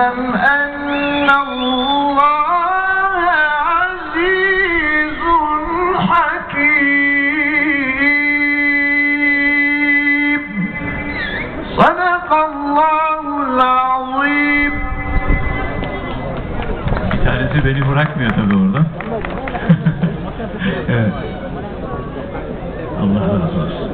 فاعلم أن الله عزيز حكيم. صدق الله العظيم. Bir tanesi beni bırakmıyor tabii orada. Evet. Allah razı olsun.